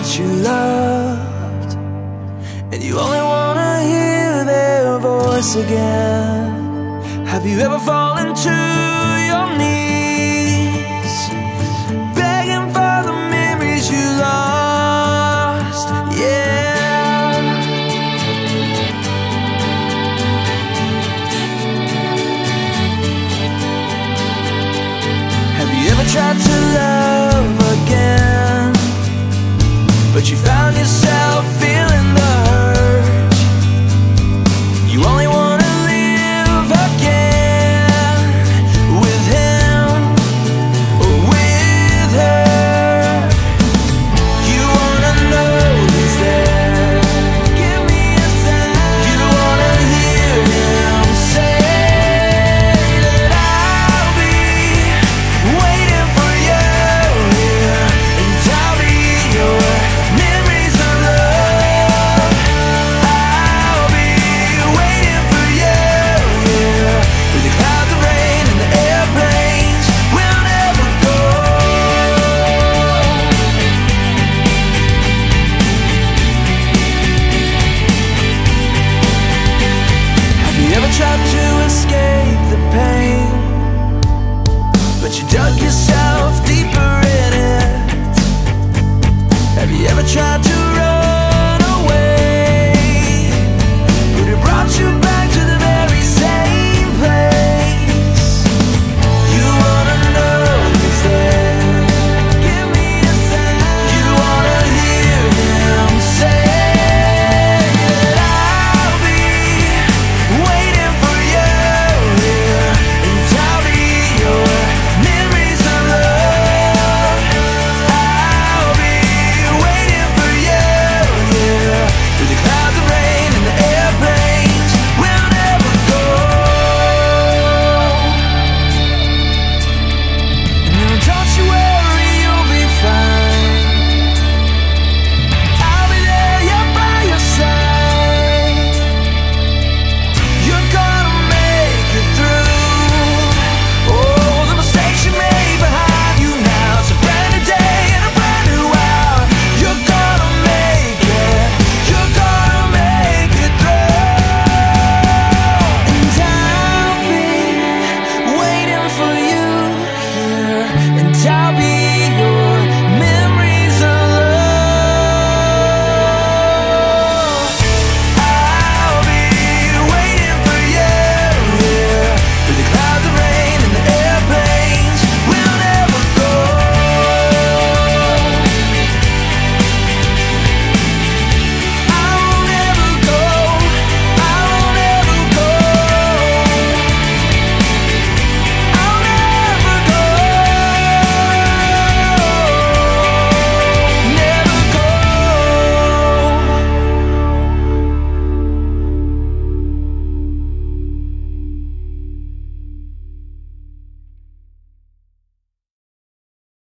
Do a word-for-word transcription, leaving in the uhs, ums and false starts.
once you loved, and you only wanna hear their voice again. Have you ever fallen to your knees, begging for the memories you lost? Yeah. Have you ever tried to love again, but you found yourself feeling the hurt? You only wanna live again with him or with her. You wanna know he's there, give me a sign. You wanna hear him say that I'll be waiting for you here, and I'll be your memories of love. I'll be waiting for you here, with the clouds of rain and the airplanes will never go. Have you ever tried to escape the pain, but you dug yourself deeper in it? Have you ever tried to